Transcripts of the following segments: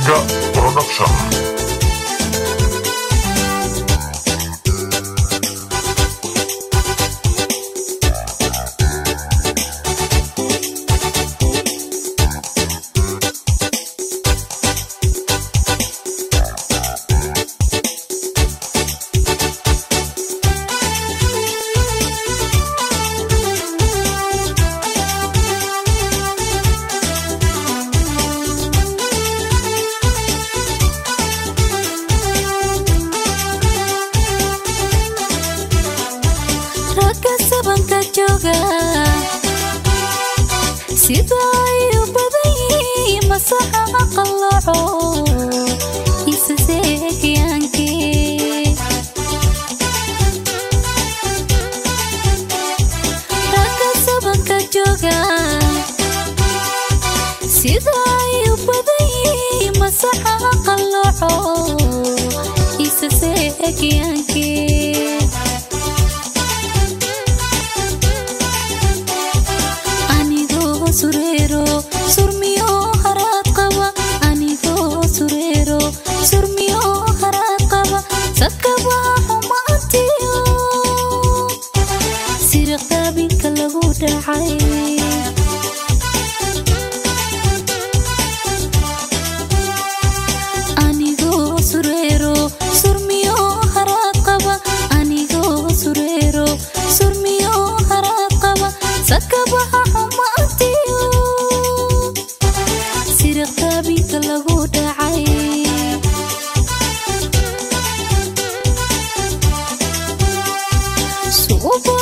Mega Production. سيداي وبدي مساحة قلعو يسسيك يانكي راكا سبنك جوغا سيداي وبدي مساحة قلعو يسسيك يانكي surero surmiyo harat qaba anigo surero surmiyo harat qaba sakaba humatiyo sirqta binka lagu dhacay anigo surero surmiyo harat qaba anigo surero surmiyo harat qaba sakaba lagu dhacay suuba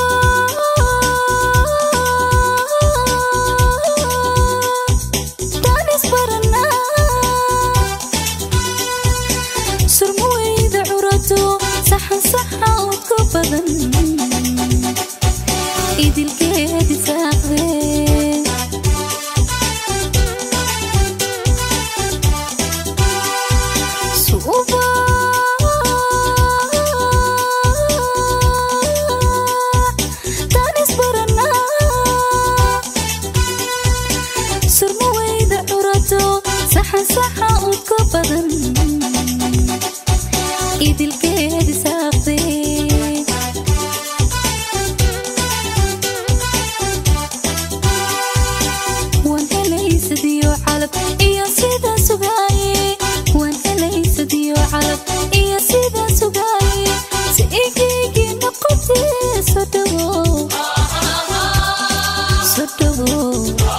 tanis barana surmuida curato saxan saxa udku badan idilkeedi saaqde صحة وكبدن إيد الكيد ساقطي وانت ليس ديو حلب إيا سيدا سقاي وانت ليس ديو حلب إيا سيدا سقاي سيكيكي نقطي صدقو صدقو